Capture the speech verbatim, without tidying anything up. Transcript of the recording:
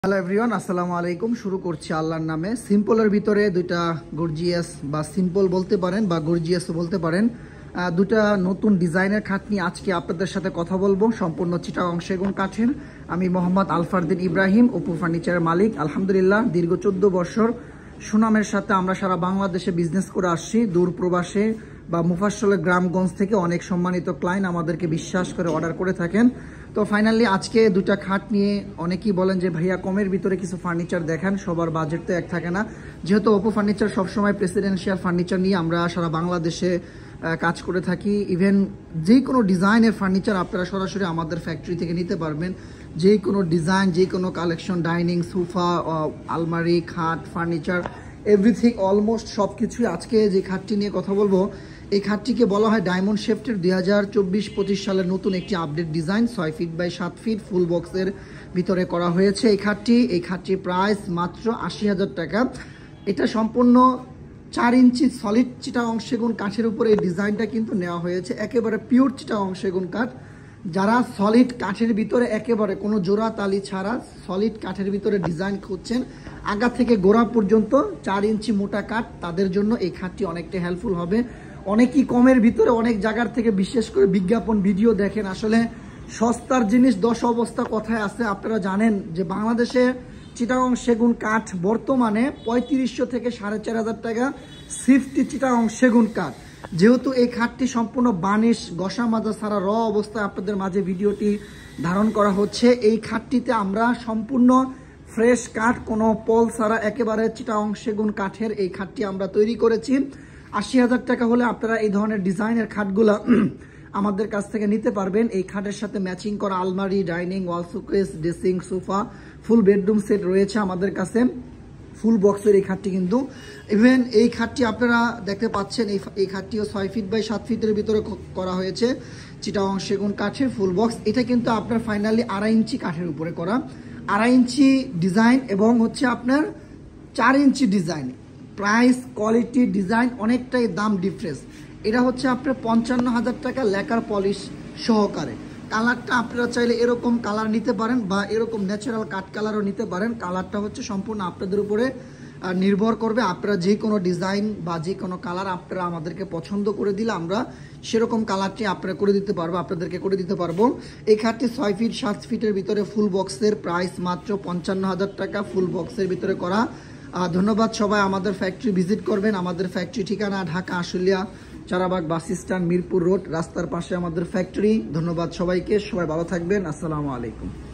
Hello everyone, আসসালামু আলাইকুম। শুরু করছি আল্লাহর নামে। সিম্পলের ভিতরে দুইটা গর্জিয়াস বা সিম্পল বলতে পারেন বা গর্জিয়াসও বলতে পারেন, দুটা নতুন ডিজাইনের খাট নিয়ে আজকে আপনাদের সাথে কথা বলবো। সম্পূর্ণ চিটাগং সেগুন কাঠের। আমি মোহাম্মদ আলফারদিন ইব্রাহিম, অপু ফার্নিচারের মালিক। আলহামদুলিল্লাহ দীর্ঘ চোদ্দ বছর সুনামের সাথে আমরা সারা বাংলাদেশে বিজনেস করে আসছি। দূর প্রবাসে বা মুফাসসলের গ্রামগঞ্জ থেকে অনেক সম্মানিত ক্লায়েন্ট আমাদেরকে বিশ্বাস করে অর্ডার করে থাকেন। তো ফাইনালি আজকে দুটা খাট নিয়ে অনেকেই বলেন যে ভাইয়া কমের ভিতরে কিছু ফার্নিচার দেখান, সবার বাজেট তো এক থাকে না। যেহেতু অপু ফার্নিচার সবসময় প্রেসিডেন্সিয়াল ফার্নিচার নিয়ে আমরা সারা বাংলাদেশে কাজ করে থাকি। ইভেন যে কোনো ডিজাইনের ফার্নিচার আপনারা সরাসরি আমাদের ফ্যাক্টরি থেকে নিতে পারবেন। যে কোনো ডিজাইন, যে কোনো কালেকশন, ডাইনিং, সোফা, আলমারি, খাট, ফার্নিচার, এভরিথিং অলমোস্ট সব কিছুই। আজকে যে খাটটি নিয়ে কথা বলবো, এই খাটটিকে বলা হয় ডায়মন্ড শেফটের দুই হাজার চব্বিশ পঁচিশ সালের নতুন একটি আপডেট ডিজাইন। ছয় ফিট বাই সাত ফিট ফুল বক্সের ভিতরে করা হয়েছে এই খাটটি। এই খাটটির প্রাইস মাত্র আশি হাজার টাকা। এটা সম্পূর্ণ চার ইঞ্চি সলিড চিটাগং সেগুন কাঠের উপরে এই ডিজাইনটা কিন্তু নেওয়া হয়েছে। একেবারে পিওর চিটাগং সেগুন কাঠ। যারা সলিড কাঠের ভিতরে একেবারে কোনো জোড়া তালি ছাড়া সলিড কাঠের ভিতরে ডিজাইন খুঁজছেন, আগা থেকে গোড়া পর্যন্ত চার ইঞ্চি মোটা কাঠ, তাদের জন্য এই খাটটি অনেকটা হেল্পফুল হবে। অনেকই কমের ভিতরে অনেক জায়গার থেকে বিশেষ করে বিজ্ঞাপন ভিডিও দেখেন। আসলে সস্তার জিনিস দশ অবস্থা কথায় আছে। আপনারা জানেন যে বাংলাদেশে চিটাগং সেগুন কাঠ বর্তমানে পঁয়ত্রিশশো থেকে সাড়ে চার হাজার টাকা সিফটি চিটাগং সেগুন কাঠ। যেহেতু এই খাটটি সম্পূর্ণ বানিশ গসা মাজা ছাড়া র অবস্থায় আপনাদের মাঝে ভিডিওটি ধারণ করা হচ্ছে। এই খাটটিতে আমরা সম্পূর্ণ ফ্রেশ কাঠ, কোনো পল ছাড়া একেবারে চিটাগং সেগুন কাঠের এই খাটটি আমরা তৈরি করেছি। আশি হাজার টাকা হলে আপনারা এই ধরনের ডিজাইনের খাটগুলা আমাদের কাছ থেকে নিতে পারবেন। এই খাটের সাথে ম্যাচিং করা আলমারি, dining, wall showcase, dressing, sofa, full bedroom set রয়েছে আমাদের কাছে। ফুল বক্সের এই খাটটি কিন্তু ইভেন এই খাটটি আপনারা দেখতে পাচ্ছেন, এই এই খাটটিও ছয় ফিট বাই সাত ফিটের ভিতরে করা হয়েছে চিটাগং সেগুন কাঠের ফুল বক্স। এটা কিন্তু আপনার ফাইনালি আড়াই ইঞ্চি কাঠের উপরে করা, আড়াই ইঞ্চি ডিজাইন এবং হচ্ছে আপনার চার inch design. Price, quality, design অনেকটাই দাম ডিফারেন্স। এটা হচ্ছে আপনার পঞ্চান্ন হাজার টাকা লেকার পলিশ সহকারে। কালারটা আপনারা চাইলে এরকম কালার নিতে পারেন বা এরকম ন্যাচারাল কাঠ কালারও নিতে পারেন। কালারটা হচ্ছে সম্পূর্ণ আপনাদের উপরে নির্ভর করবে। আপনারা যে কোনো ডিজাইন বা যে কোনো কালার আপনারা আমাদেরকে পছন্দ করে দিলে আমরা সেরকম কালারটি আপনারা করে দিতে পারবো, আপনাদেরকে করে দিতে পারবো। এই খাটটি ছয় ফিট সাত ফিটের ভিতরে ফুল বক্সের প্রাইস মাত্র পঞ্চান্ন হাজার টাকা, ফুল বক্সের ভিতরে করা। ধন্যবাদ সবাই আমাদের ফ্যাক্টরি ভিজিট করবেন। আমাদের ফ্যাক্টরি ঠিকানা Dhaka Ashulia Charabag bus stand, Mirpur road, রাস্তার পাশে আমাদের ফ্যাক্টরি। ধন্যবাদ সবাইকে, সবাই ভালো থাকবেন। আসসালামু আলাইকুম।